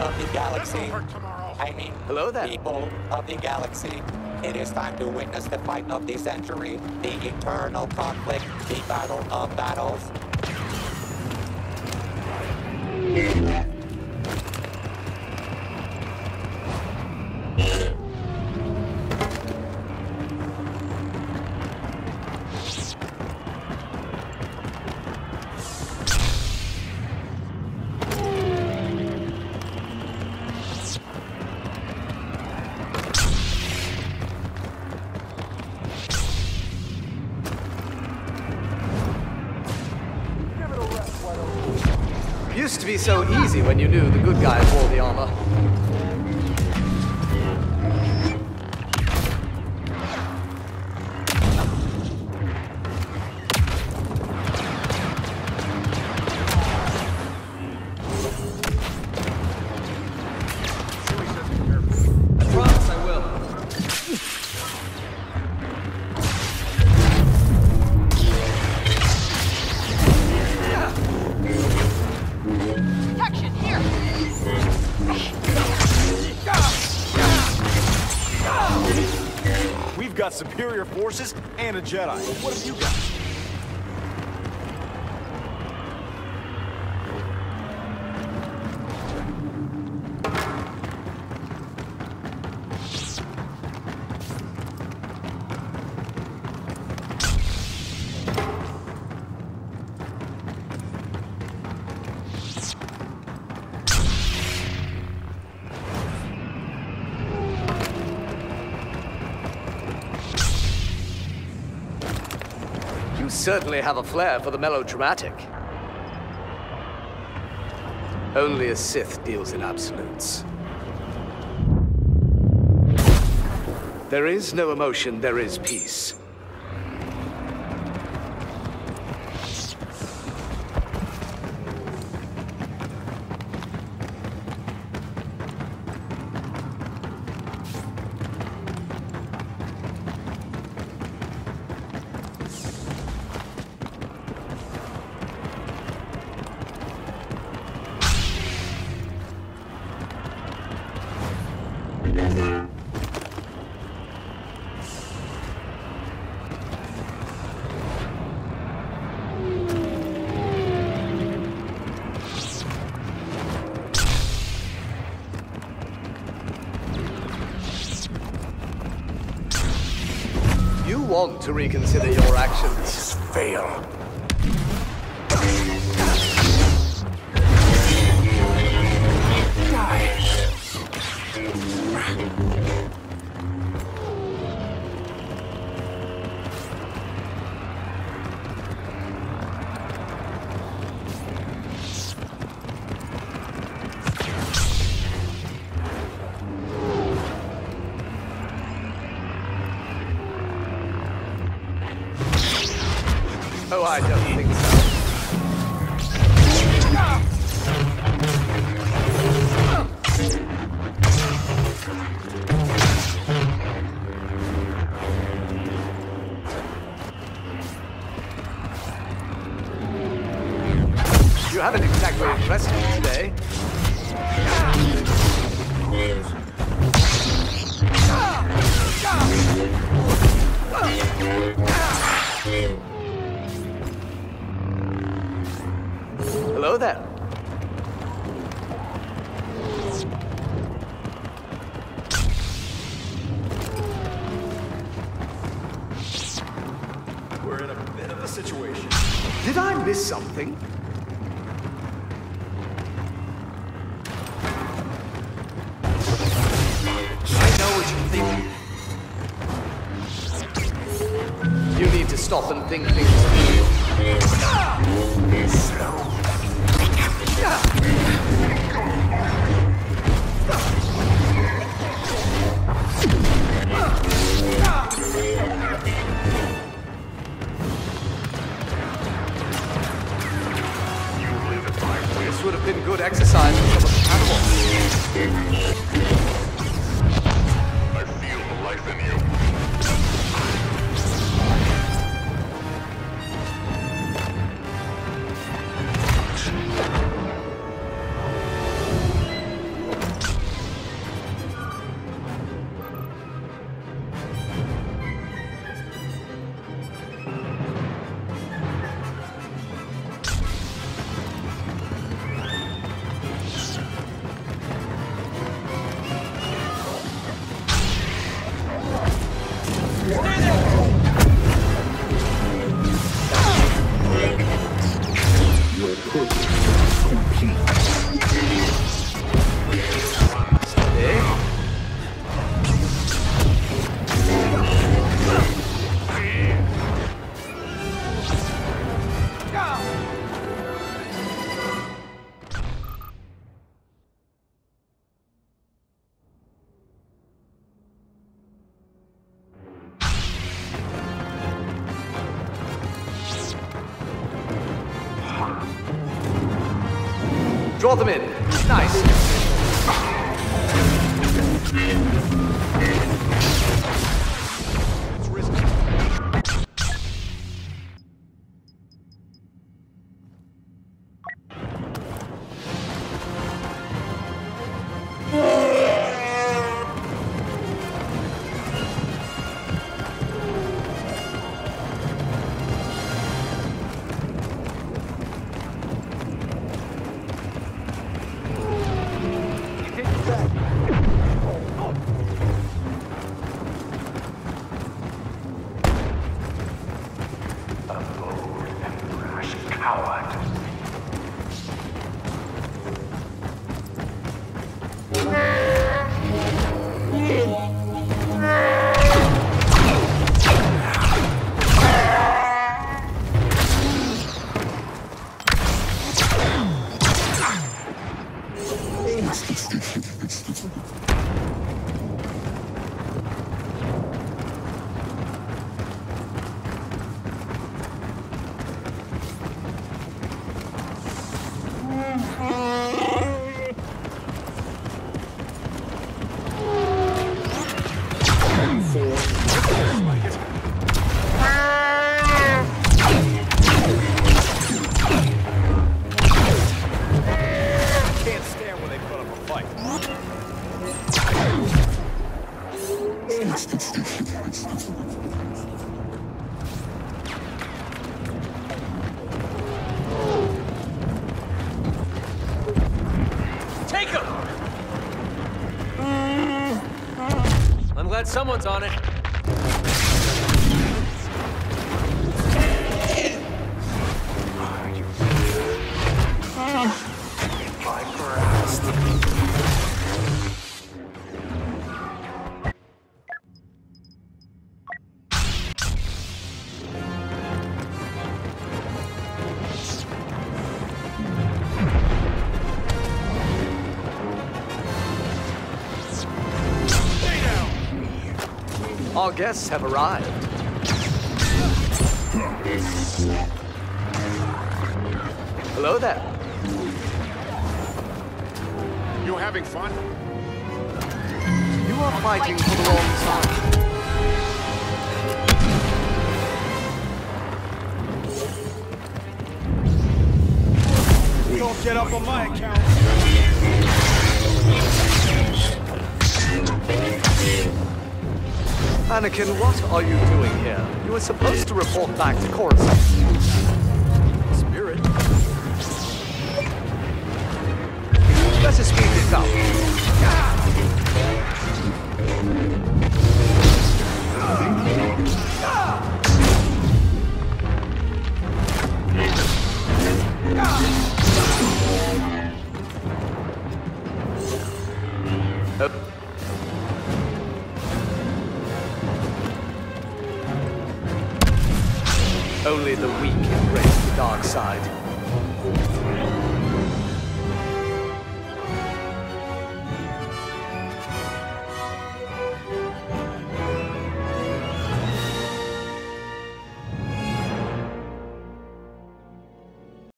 of the galaxy. This'll hurt tomorrow. I mean, hello there. People of the galaxy. It is time to witness the fight of the century, the eternal conflict, the battle of battles. Used to be so easy when you knew the good guys wore the armor. I promise I will. Protection here! We've got superior forces and a Jedi. What have you got? You certainly have a flair for the melodramatic. Only a Sith deals in absolutes. There is no emotion, there is peace. You want to reconsider your actions. Fail. Oh, I don't think so. You haven't exactly impressed me today. Hello there. We're in a bit of a situation. Did I miss something? I know what you're thinking. You need to stop and think things through. This would have been good exercise for some of the animals. I feel the life in you. Draw them in. Nice. I'm glad someone's on it. Our guests have arrived. Hello there. You having fun? You are fighting for the wrong side. Don't get up on my account. Anakin, what are you doing here? You were supposed to report back to Coruscant. Spirit? Let us speed this up. Only the weak embrace the dark side.